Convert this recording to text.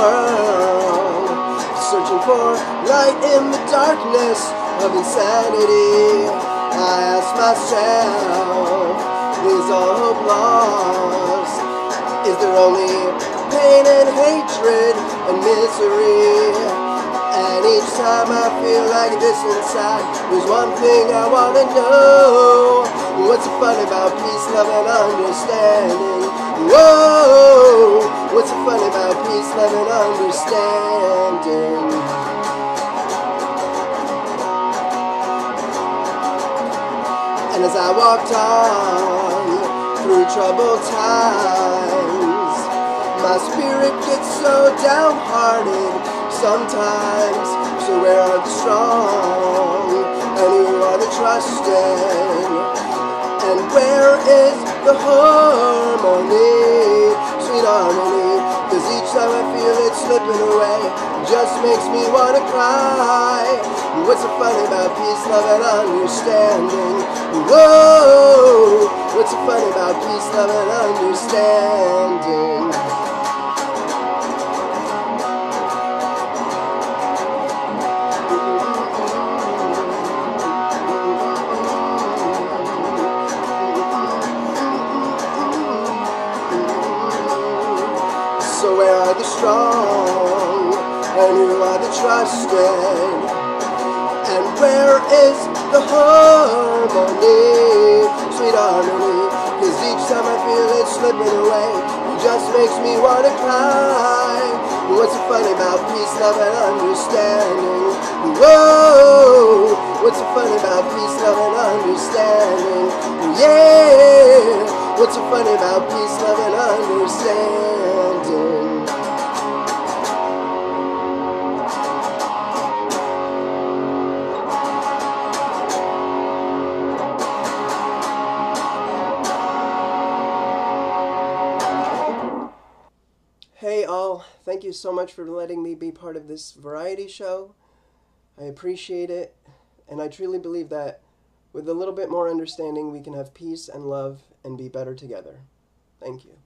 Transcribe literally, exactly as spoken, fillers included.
world, searching for light in the darkness of insanity. I ask myself, is all hope lost? Is there only pain and hatred and misery? And each time I feel like this inside, there's one thing I want to know. What's so funny about peace, love, and understanding? Whoa! What's so funny about peace, love, and understanding? And as I walked on through troubled times, my spirit gets so downhearted sometimes. So where are the strong, and who are the trusted? And where is the harmony, sweet harmony? Cause each time I feel it slipping away, it just makes me wanna cry. What's so funny about peace, love, and understanding? Whoa! What's so funny about peace, love, and understanding? So where are the strong, and who are the trusted? And where is the harmony, sweet harmony? Cause each time I feel it slipping away, it just makes me wanna cry. What's so funny about peace, love, and understanding? Whoa! What's so funny about peace, love, and understanding? Yeah! What's so funny about peace, love, and understanding? Hey all, thank you so much for letting me be part of this variety show. I appreciate it, and I truly believe that with a little bit more understanding, we can have peace and love and be better together. Thank you.